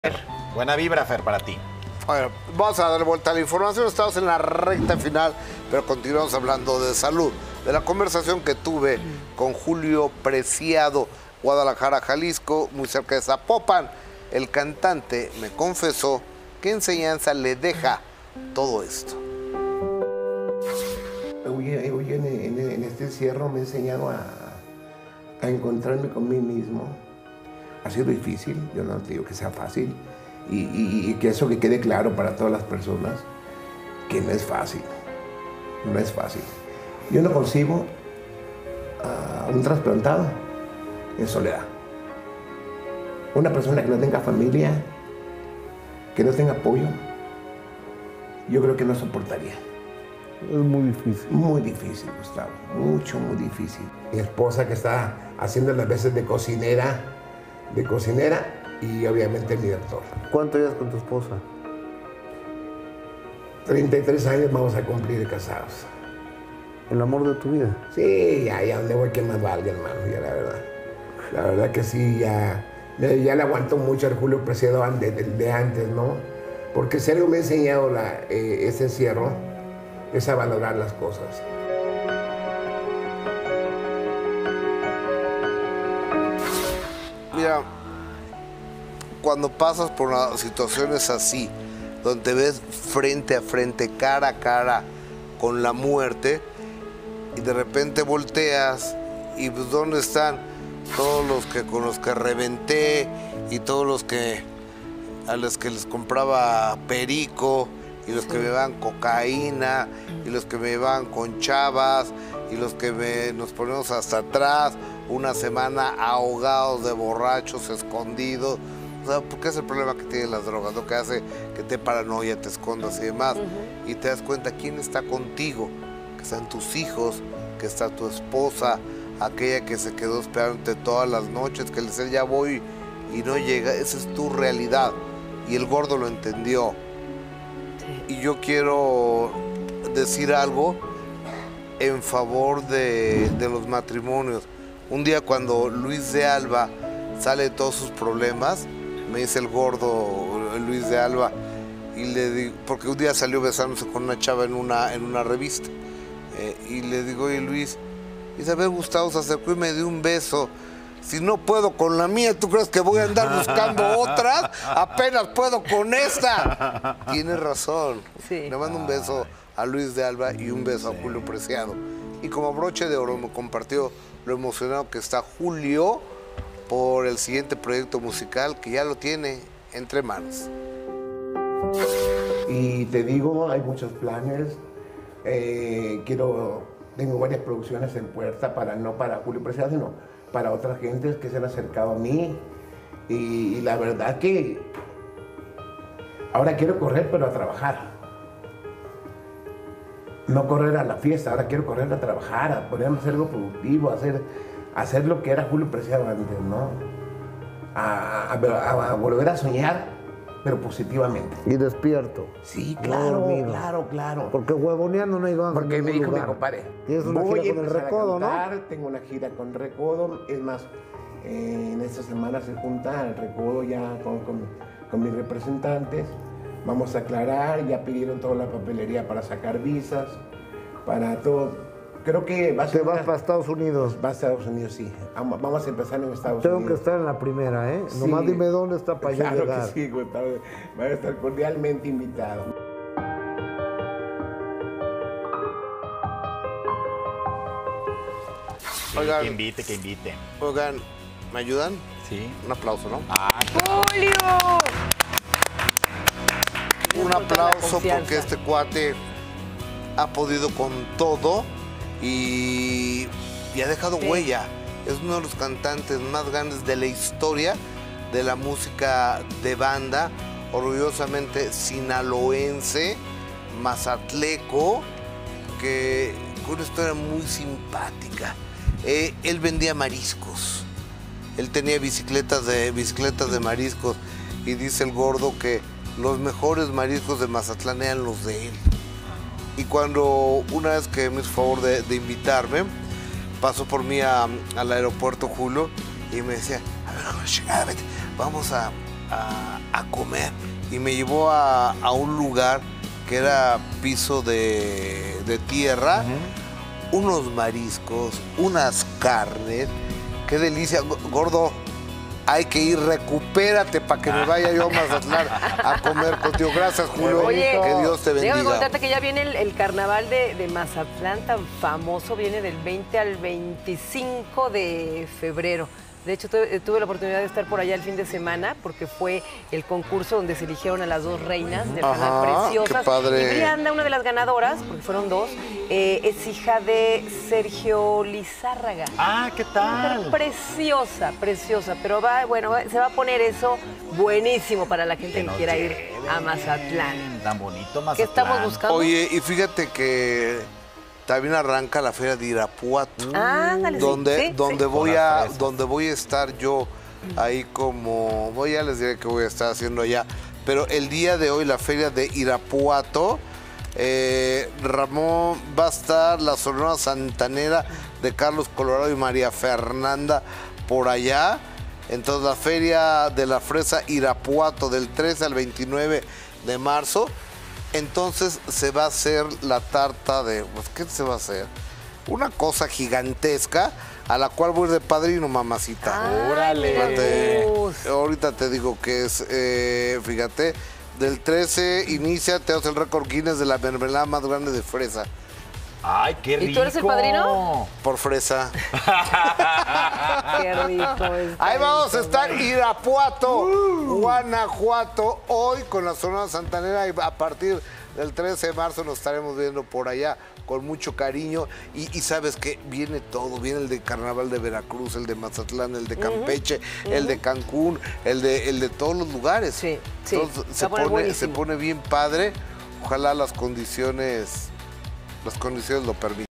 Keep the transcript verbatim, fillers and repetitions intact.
Buena vibra, Fer, para ti. Bueno, vamos a dar vuelta a la información. Estamos en la recta final, pero continuamos hablando de salud. De la conversación que tuve con Julio Preciado, Guadalajara, Jalisco, muy cerca de Zapopan. El cantante me confesó qué enseñanza le deja todo esto. Hoy, hoy en, en, en este encierro me he enseñado a, a encontrarme con mí mismo. Ha sido difícil, yo no te digo que sea fácil, y, y, y que eso que quede claro para todas las personas, que no es fácil, no es fácil. Yo no concibo a un trasplantado en soledad. Una persona que no tenga familia, que no tenga apoyo, yo creo que no soportaría. Es muy difícil. Muy difícil, Gustavo, mucho, muy difícil. Mi esposa que está haciendo las veces de cocinera, de cocinera y obviamente mi doctor. ¿Cuánto llevas con tu esposa? treinta y tres años vamos a cumplir de casados. ¿El amor de tu vida? Sí, ya, ya donde voy que más valga, hermano, ya la verdad. La verdad que sí, ya, ya le aguanto mucho al Julio Preciado de, de, de antes, ¿no? Porque si algo me ha enseñado la, eh, ese encierro es a valorar las cosas. Mira, cuando pasas por una- situaciones así, donde ves frente a frente, cara a cara con la muerte, y de repente volteas y pues ¿dónde están todos los que con los que reventé y todos los que a los que les compraba perico y los que me llevaban cocaína y los que me llevaban con chavas y los que me- nos ponemos hasta atrás una semana ahogados de borrachos, escondidos? O sea, porque es el problema que tienen las drogas, lo que hace que te paranoia, te escondas y demás. Y te das cuenta quién está contigo, que están tus hijos, que está tu esposa, aquella que se quedó esperándote todas las noches, que le dice ya voy y no llega. Esa es tu realidad. Y el gordo lo entendió. Y yo quiero decir algo en favor de, de los matrimonios. Un día cuando Luis de Alba sale de todos sus problemas, me dice el gordo Luis de Alba, y le digo, porque un día salió besándose con una chava en una, en una revista, eh, y le digo, oye Luis, Isabel Gustavo se acercó y me dio un beso. Si no puedo con la mía, ¿tú crees que voy a andar buscando otras? Apenas puedo con esta. Tienes razón. Sí. Le mando un beso a Luis de Alba y un beso a Julio Preciado. Y como broche de oro me compartió lo emocionado que está Julio por el siguiente proyecto musical que ya lo tiene entre manos. Y te digo, hay muchos planes. Eh, quiero, tengo varias producciones en puerta, para, no para Julio Preciado, sino para otras gentes que se han acercado a mí. Y, y la verdad que ahora quiero correr, pero a trabajar. No correr a la fiesta, ahora quiero correr a trabajar, a ponerme a hacer algo productivo, a hacer, a hacer lo que era Julio Preciado antes, ¿no? A, a, a, a volver a soñar, pero positivamente. Y despierto. Sí, No claro, dormido. claro, claro. Porque huevoneando no iban a Porque me ningún dijo mi lugar. compadre, Tienes una voy gira a con el empezar a Recodo, ¿no? cantar, tengo una gira con Recodo, es más, eh, en esta semana se junta el Recodo ya con, con, con mis representantes, vamos a aclarar, ya pidieron toda la papelería para sacar visas, para todo. Creo que va a Te ser vas una- para Estados Unidos. Va a Estados Unidos, sí. Vamos vamos a empezar en Estados Tengo que Unidos. estar en la primera, ¿eh? Sí. Nomás dime dónde está para yo Claro llegar. que sí, Gustavo. Va a estar cordialmente invitado. Oigan. Que invite, que invite. Oigan, ¿me ayudan? Sí. Un aplauso, ¿no? ¡Julio! Un Con toda la aplauso confianza. porque este cuate ha podido con todo y, y ha dejado Sí. huella. Es uno de los cantantes más grandes de la historia de la música de banda, orgullosamente sinaloense, mazatleco, que con una historia muy simpática. Eh, él vendía mariscos. Él tenía bicicletas de, bicicletas de mariscos y dice el gordo que los mejores mariscos de Mazatlán eran los de él. Y cuando una vez que me hizo favor de, de invitarme, pasó por mí a- al aeropuerto Julio y me decía, a ver, joder, chingada, vete, vamos a, a, a comer. Y me llevó a, a un lugar que era piso de, de tierra, uh-huh. unos mariscos, unas carnes. ¡Qué delicia! Gordo, hay que ir, recupérate para que me vaya yo a Mazatlán a comer contigo. Gracias, Julio. Oye, que Dios te bendiga. Déjame contarte que ya viene el, el carnaval de, de Mazatlán tan famoso, viene del veinte al veinticinco de febrero. De hecho, tuve, tuve la oportunidad de estar por allá el fin de semana porque fue el concurso donde se eligieron a las dos reinas del canal Preciosas. Qué padre. Y Brianda, una de las ganadoras, porque fueron dos, eh, es hija de Sergio Lizárraga. Ah, ¿qué tal? Mujer preciosa, preciosa. Pero va, bueno, va, se va a poner eso buenísimo para la gente que, que quiera ir a Mazatlán. Tan bonito Mazatlán. ¿Qué estamos buscando? Oye, y fíjate que también arranca la feria de Irapuato, ah, dale, donde, sí, sí, donde, sí. Voy a, donde voy a estar yo ahí como, voy ya les diré que voy a estar haciendo allá, pero el día de hoy la feria de Irapuato, eh, Ramón, va a estar la Sonora Santanera de Carlos Colorado y María Fernanda por allá. Entonces la feria de la fresa Irapuato del trece al veintinueve de marzo. Entonces se va a hacer la tarta de, pues, ¿qué se va a hacer? Una cosa gigantesca a la cual voy de padrino, mamacita. Ay, ¡Órale! Fíjate, ahorita te digo que es, eh, fíjate, del trece inicia, te das el récord Guinness de la mermelada más grande de fresa. ¡Ay, qué rico! ¿Y tú eres el padrino? Por fresa. Qué rico. Ahí vamos a estar, Irapuato, uh. Guanajuato, hoy con la Sonora Santanera, y a partir del trece de marzo nos estaremos viendo por allá con mucho cariño. Y, y sabes que viene todo, viene el de Carnaval de Veracruz, el de Mazatlán, el de Campeche, uh-huh. el de Cancún, el de, el de todos los lugares. Sí, sí. Entonces se pone, se pone bien padre. Ojalá las condiciones, las condiciones lo permitan.